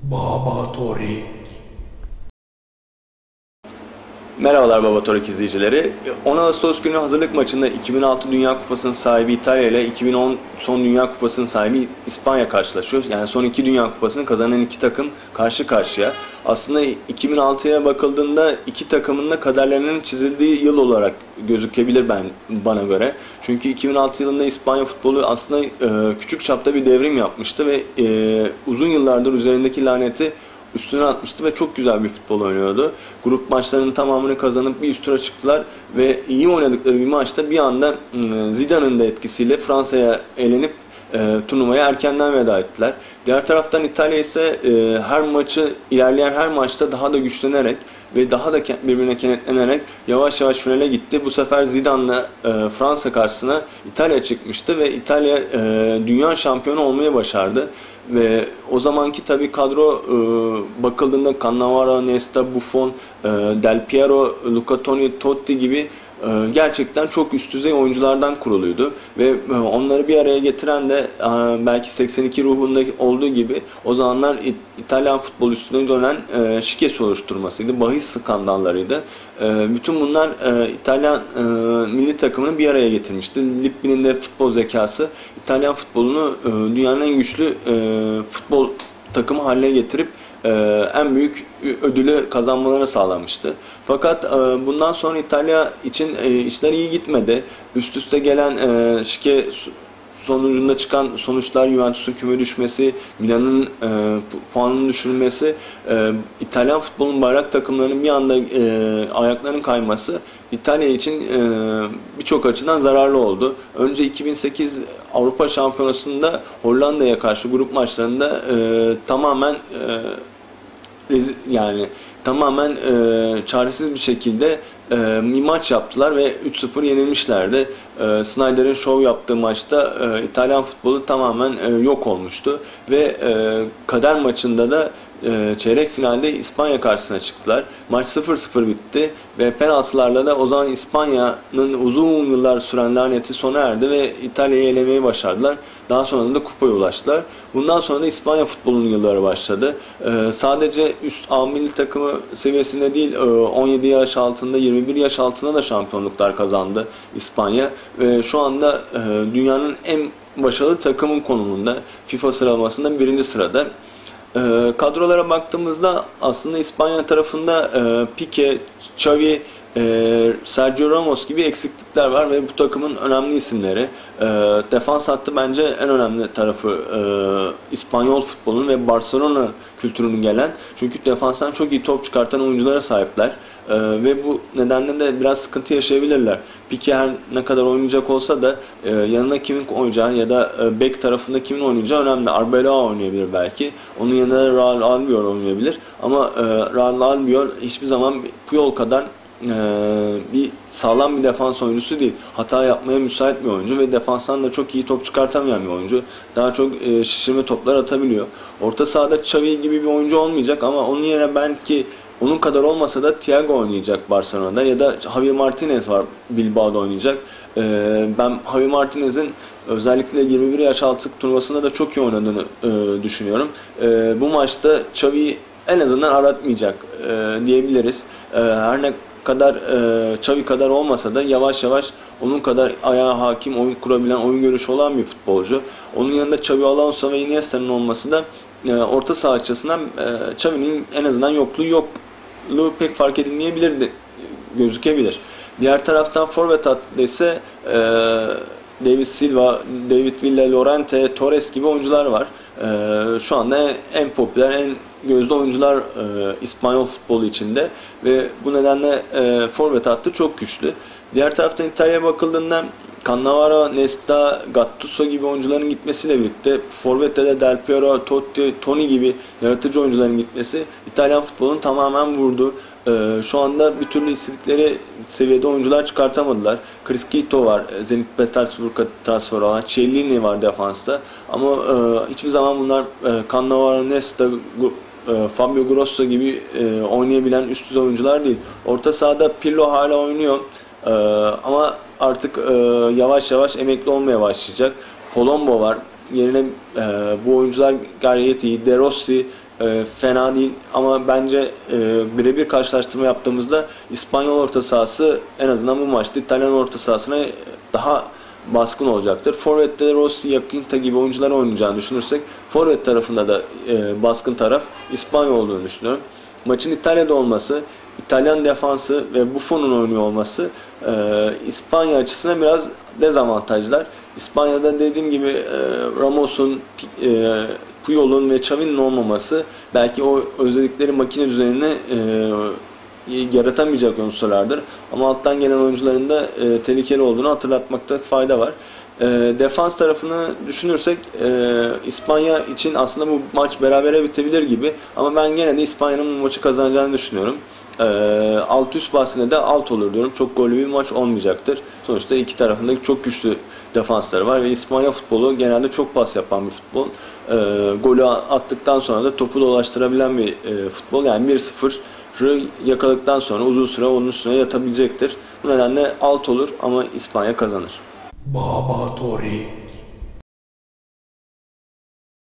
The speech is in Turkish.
Baba Torik. Merhabalar Baba Torik izleyicileri. 10 Ağustos günü hazırlık maçında 2006 Dünya Kupası'nın sahibi İtalya ile 2010 son Dünya Kupası'nın sahibi İspanya karşılaşıyor. Yani son iki Dünya Kupası'nı kazanan iki takım karşı karşıya. Aslında 2006'ya bakıldığında iki takımın da kaderlerinin çizildiği yıl olarak gözükebilir bana göre. Çünkü 2006 yılında İspanya futbolu aslında küçük çapta bir devrim yapmıştı ve uzun yıllardır üzerindeki laneti üstüne atmıştı ve çok güzel bir futbol oynuyordu. Grup maçlarının tamamını kazanıp bir üst tura çıktılar ve iyi oynadıkları bir maçta bir anda Zidane'ın da etkisiyle Fransa'ya elenip turnuvaya erkenden veda ettiler. Diğer taraftan İtalya ise ilerleyen her maçta daha da güçlenerek ve daha da birbirine kenetlenerek yavaş yavaş finale gitti. Bu sefer Zidane'la Fransa karşısına İtalya çıkmıştı ve İtalya dünya şampiyonu olmayı başardı. Ve o zamanki tabii kadro bakıldığında Cannavaro, Nesta, Buffon, Del Piero, Luca Toni, Totti gibi gerçekten çok üst düzey oyunculardan kuruluydu ve onları bir araya getiren de belki 82 ruhunda olduğu gibi o zamanlar İtalyan futbol üstüne dönen şike oluşturmasıydı, bahis skandallarıydı. Bütün bunlar İtalyan milli takımını bir araya getirmişti. Lippi'nin de futbol zekası İtalyan futbolunu dünyanın en güçlü futbol takımı haline getirip en büyük ödülü kazanmalarını sağlamıştı. Fakat bundan sonra İtalya için işler iyi gitmedi. Üst üste gelen şike sonucunda çıkan sonuçlar, Juventus'un küme düşmesi, Milan'ın puanının düşürülmesi, İtalyan futbolunun bayrak takımlarının bir anda ayaklarının kayması İtalya için birçok açıdan zararlı oldu. Önce 2008 Avrupa Şampiyonası'nda Hollanda'ya karşı grup maçlarında tamamen çaresiz bir şekilde bir maç yaptılar ve 3-0 yenilmişlerdi. Snyder'in şov yaptığı maçta İtalyan futbolu tamamen yok olmuştu ve kader maçında da çeyrek finalde İspanya karşısına çıktılar. Maç 0-0 bitti ve penaltılarla da o zaman İspanya'nın uzun yıllar süren laneti sona erdi ve İtalya'yı elemeyi başardılar. Daha sonra da kupaya ulaştılar. Bundan sonra da İspanya futbolunun yılları başladı. Sadece üst A milli takımı seviyesinde değil, 17 yaş altında, 21 yaş altında da şampiyonluklar kazandı İspanya. Ve şu anda dünyanın en başarılı takımın konumunda, FIFA sıralamasında birinci sırada. Kadrolara baktığımızda aslında İspanya tarafında Pique, Xavi, Sergio Ramos gibi eksiklikler var ve bu takımın önemli isimleri. Defans hattı bence en önemli tarafı İspanyol futbolunun ve Barcelona kültürünün gelen. Çünkü defanstan çok iyi top çıkartan oyunculara sahipler. Ve bu nedenle de biraz sıkıntı yaşayabilirler. Pique her ne kadar oynayacak olsa da yanına kimin oynayacağı ya da bek tarafında kimin oynayacağı önemli. Arbeloa oynayabilir belki. Onun yanında Raul Albiol oynayabilir. Ama Raul Albiol hiçbir zaman Puyol kadar bir sağlam bir defans oyuncusu değil. Hata yapmaya müsait bir oyuncu ve defanstan da çok iyi top çıkartamayan bir oyuncu. Daha çok şişirme toplar atabiliyor. Orta sahada Xavi gibi bir oyuncu olmayacak ama onun yerine belki onun kadar olmasa da Thiago oynayacak Barcelona'da ya da Javi Martinez var Bilbao'da oynayacak. Ben Javi Martinez'in özellikle 21 yaş altı turnuvasında da çok iyi oynadığını düşünüyorum. Bu maçta Xavi'yi en azından aratmayacak diyebiliriz. Her ne kadar Xavi kadar olmasa da yavaş yavaş onun kadar ayağa hakim, oyun kurabilen, oyun görüşü olan bir futbolcu. Onun yanında Xabi Alonso ve Iniesta'nın olması da orta saha açısından Xavi'nin en azından yokluğu pek fark edilmeyebilir gözükebilir. Diğer taraftan forvet hattında ise David Silva, David Villa, Llorente, Torres gibi oyuncular var. Şu anda en popüler, en gözde oyuncular İspanyol futbolu içinde ve bu nedenle forvet hattı çok güçlü. Diğer taraftan İtalya'ya bakıldığında Cannavaro, Nesta, Gattuso gibi oyuncuların gitmesiyle birlikte forvette de Del Piero, Totti, Toni gibi yaratıcı oyuncuların gitmesi İtalyan futbolunu tamamen vurdu. Şu anda bir türlü istedikleri seviyede oyuncular çıkartamadılar. Criscito var, Zenit Petersburg'a transfer olan, Chiellini var defansta. Ama hiçbir zaman bunlar Cannavaro, Nesta, Fabio Grosso gibi oynayabilen üst düzey oyuncular değil. Orta sahada Pirlo hala oynuyor. Ama artık yavaş yavaş emekli olmaya başlayacak. Colombo var. Yerine bu oyuncular gayet iyi. De Rossi, fena değil ama bence birebir karşılaştırma yaptığımızda İspanyol orta sahası en azından bu maçta İtalyan orta sahasına daha baskın olacaktır. Forvet'te Rossi, Yakinta gibi oyuncular oynayacağını düşünürsek forvet tarafında da baskın taraf İspanyol olduğunu düşünüyorum. Maçın İtalya'da olması, İtalyan defansı ve Buffon'un oynuyor olması İspanya açısından biraz dezavantajlar. İspanya'da dediğim gibi Ramos'un, Puyol'un ve Xavi'nin olmaması belki o özellikleri makine düzenine yaratamayacak unsurlardır. Ama alttan gelen oyuncuların da tehlikeli olduğunu hatırlatmakta fayda var. Defans tarafını düşünürsek İspanya için aslında bu maç berabere bitebilir gibi ama ben gene de İspanya'nın bu maçı kazanacağını düşünüyorum. Alt üst bahsinde de alt olur diyorum. Çok gollü bir maç olmayacaktır. Sonuçta iki tarafında çok güçlü defansları var ve İspanya futbolu genelde çok pas yapan bir futbol. Golü attıktan sonra da topu dolaştırabilen bir futbol. Yani 1-0'ı yakaladıktan sonra uzun süre onun üstüne yatabilecektir. Bu nedenle alt olur ama İspanya kazanır. Baba Torik.